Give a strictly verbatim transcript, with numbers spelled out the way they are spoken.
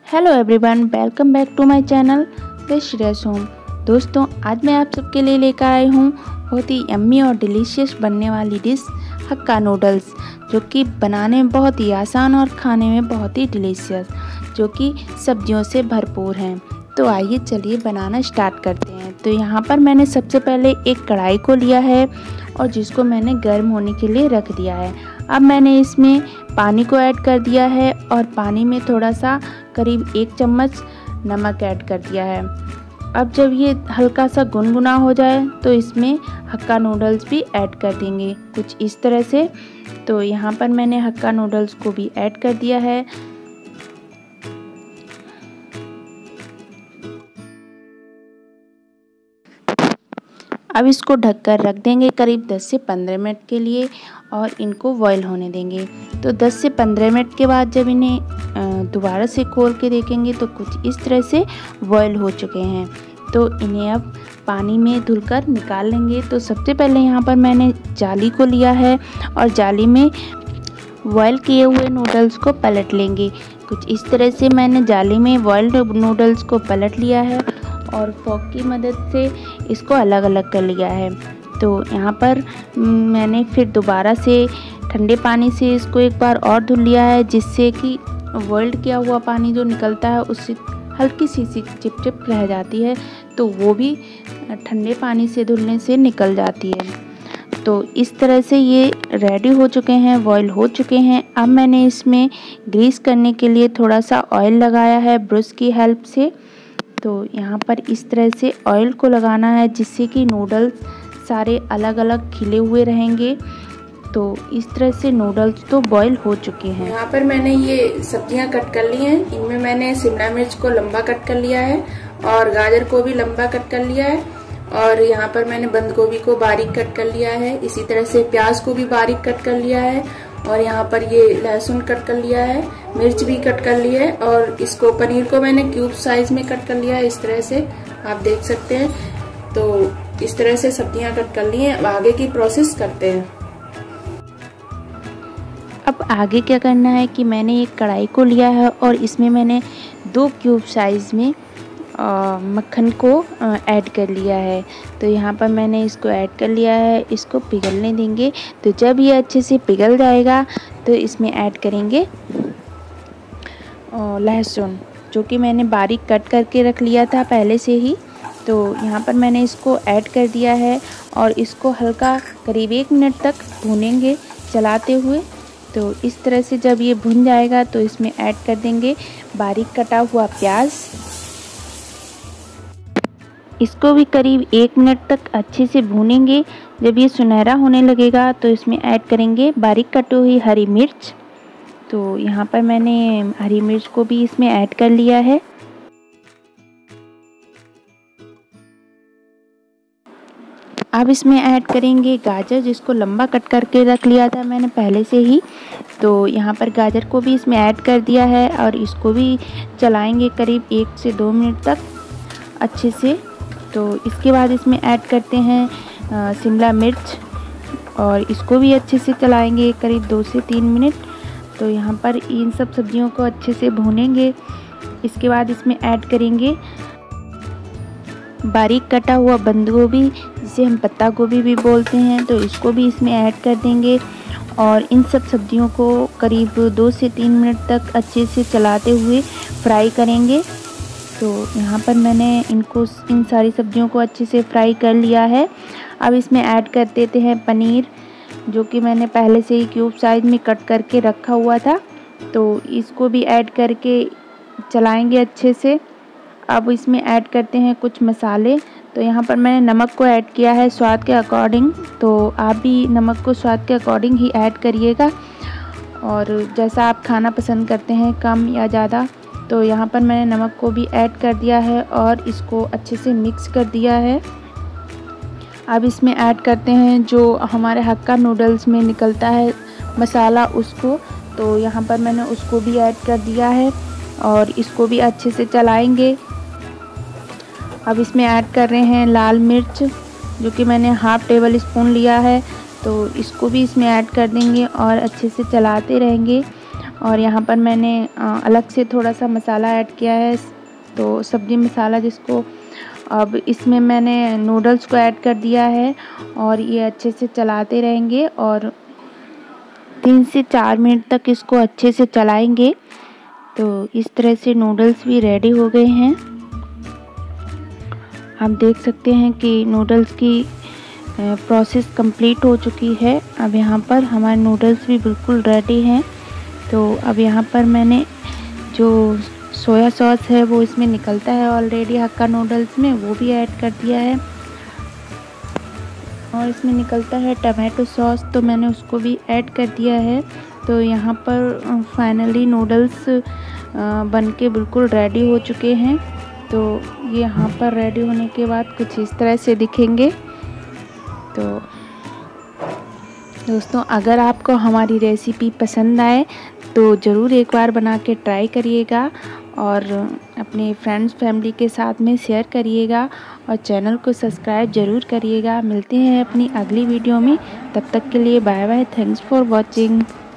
Hello everyone, welcome back to my channel with Shreyas home. दोस्तों, आज मैं आप सबके लिए लेकर आई हूँ बहुत ही यम्मी और डिलीशियस बनने वाली डिश हक्का नूडल्स, जो कि बनाने में बहुत ही आसान और खाने में बहुत ही डिलीशियस, जो कि सब्जियों से भरपूर हैं। तो आइए चलिए बनाना स्टार्ट करते हैं। तो यहाँ पर मैंने सबसे पहले एक कढ़ाई को लिया है और जिसको मैंने गर्म होने के लिए रख दिया है। अब मैंने इसमें पानी को ऐड कर दिया है और पानी में थोड़ा सा करीब एक चम्मच नमक ऐड कर दिया है। अब जब ये हल्का सा गुनगुना हो जाए तो इसमें हक्का नूडल्स भी ऐड कर देंगे कुछ इस तरह से। तो यहाँ पर मैंने हक्का नूडल्स को भी ऐड कर दिया है। अब इसको ढककर रख देंगे करीब दस से पंद्रह मिनट के लिए और इनको बॉईल होने देंगे। तो दस से पंद्रह मिनट के बाद जब इन्हें दोबारा से खोल के देखेंगे तो कुछ इस तरह से बॉईल हो चुके हैं। तो इन्हें अब पानी में धुलकर निकाल लेंगे। तो सबसे पहले यहाँ पर मैंने जाली को लिया है और जाली में बॉईल किए हुए नूडल्स को पलट लेंगे। कुछ इस तरह से मैंने जाली में बॉइल्ड नूडल्स को पलट लिया है और फोक की मदद से इसको अलग अलग कर लिया है। तो यहाँ पर मैंने फिर दोबारा से ठंडे पानी से इसको एक बार और धुल लिया है, जिससे कि बॉइल्ड किया हुआ पानी जो निकलता है उससे हल्की सी सी चिपचिप रह जाती है, तो वो भी ठंडे पानी से धुलने से निकल जाती है। तो इस तरह से ये रेडी हो चुके हैं, बॉईल हो चुके हैं। अब मैंने इसमें ग्रीस करने के लिए थोड़ा सा ऑयल लगाया है ब्रश की हेल्प से। तो यहाँ पर इस तरह से ऑयल को लगाना है, जिससे कि नूडल्स सारे अलग अलग खिले हुए रहेंगे। तो इस तरह से नूडल्स तो बॉईल हो चुके हैं। यहाँ पर मैंने ये सब्जियां कट कर ली हैं। इनमें मैंने शिमला मिर्च को लंबा कट कर लिया है और गाजर को भी लंबा कट कर लिया है और यहाँ पर मैंने बंद गोभी को बारीक कट कर लिया है। इसी तरह से प्याज को भी बारीक कट कर लिया है और यहाँ पर ये लहसुन कट कर लिया है, मिर्च भी कट कर ली है और इसको पनीर को मैंने क्यूब साइज में कट कर लिया है। इस तरह से आप देख सकते हैं। तो इस तरह से सब्जियां कट कर ली हैं। अब आगे की प्रोसेस करते हैं। अब आगे क्या करना है कि मैंने एक कढ़ाई को लिया है और इसमें मैंने दो क्यूब साइज में मक्खन को ऐड कर लिया है। तो यहाँ पर मैंने इसको ऐड कर लिया है, इसको पिघलने देंगे। तो जब ये अच्छे से पिघल जाएगा तो इसमें ऐड करेंगे लहसुन, जो कि मैंने बारीक कट करके रख लिया था पहले से ही। तो यहाँ पर मैंने इसको ऐड कर दिया है और इसको हल्का करीब एक मिनट तक भूनेंगे चलाते हुए। तो इस तरह से जब ये भुन जाएगा तो इसमें ऐड कर देंगे बारीक कटा हुआ प्याज। इसको भी करीब एक मिनट तक अच्छे से भूनेंगे। जब ये सुनहरा होने लगेगा तो इसमें ऐड करेंगे बारीक कटी हुई हरी मिर्च। तो यहाँ पर मैंने हरी मिर्च को भी इसमें ऐड कर लिया है। अब इसमें ऐड करेंगे गाजर, जिसको लंबा कट करके रख लिया था मैंने पहले से ही। तो यहाँ पर गाजर को भी इसमें ऐड कर दिया है और इसको भी चलाएंगे करीब एक से दो मिनट तक अच्छे से। तो इसके बाद इसमें ऐड करते हैं शिमला मिर्च और इसको भी अच्छे से चलाएंगे करीब दो से तीन मिनट। तो यहाँ पर इन सब सब्जियों को अच्छे से भूनेंगे। इसके बाद इसमें ऐड करेंगे बारीक कटा हुआ बंद गोभी, जिसे हम पत्ता गोभी भी बोलते हैं। तो इसको भी इसमें ऐड कर देंगे और इन सब सब्जियों को करीब दो से तीन मिनट तक अच्छे से चलाते हुए फ्राई करेंगे। तो यहाँ पर मैंने इनको इन सारी सब्जियों को अच्छे से फ्राई कर लिया है। अब इसमें ऐड कर देते हैं पनीर, जो कि मैंने पहले से ही क्यूब साइज में कट करके रखा हुआ था। तो इसको भी ऐड करके चलाएंगे अच्छे से। अब इसमें ऐड करते हैं कुछ मसाले। तो यहाँ पर मैंने नमक को ऐड किया है स्वाद के अकॉर्डिंग। तो आप भी नमक को स्वाद के अकॉर्डिंग ही ऐड करिएगा और जैसा आप खाना पसंद करते हैं, कम या ज़्यादा। तो यहाँ पर मैंने नमक को भी ऐड कर दिया है और इसको अच्छे से मिक्स कर दिया है। अब इसमें ऐड करते हैं जो हमारे हक्का नूडल्स में निकलता है मसाला, उसको। तो यहाँ पर मैंने उसको भी ऐड कर दिया है और इसको भी अच्छे से चलाएंगे। अब इसमें ऐड कर रहे हैं लाल मिर्च, जो कि मैंने हाफ टेबल स्पून लिया है। तो इसको भी इसमें ऐड कर देंगे और अच्छे से चलाते रहेंगे और यहाँ पर मैंने अलग से थोड़ा सा मसाला ऐड किया है, तो सब्ज़ी मसाला जिसको। अब इसमें मैंने नूडल्स को ऐड कर दिया है और ये अच्छे से चलाते रहेंगे और तीन से चार मिनट तक इसको अच्छे से चलाएंगे। तो इस तरह से नूडल्स भी रेडी हो गए हैं। आप देख सकते हैं कि नूडल्स की प्रोसेस कंप्लीट हो चुकी है। अब यहाँ पर हमारे नूडल्स भी बिल्कुल रेडी हैं। तो अब यहाँ पर मैंने जो सोया सॉस है वो इसमें निकलता है ऑलरेडी हक्का नूडल्स में, वो भी ऐड कर दिया है। और इसमें निकलता है टमाटो सॉस, तो मैंने उसको भी ऐड कर दिया है। तो यहाँ पर फाइनली नूडल्स बनके बिल्कुल रेडी हो चुके हैं। तो ये यहाँ पर रेडी होने के बाद कुछ इस तरह से दिखेंगे। तो दोस्तों, अगर आपको हमारी रेसिपी पसंद आए तो ज़रूर एक बार बना के ट्राई करिएगा और अपने फ्रेंड्स फैमिली के साथ में शेयर करिएगा और चैनल को सब्सक्राइब ज़रूर करिएगा। मिलते हैं अपनी अगली वीडियो में, तब तक के लिए bye bye. Thanks for watching.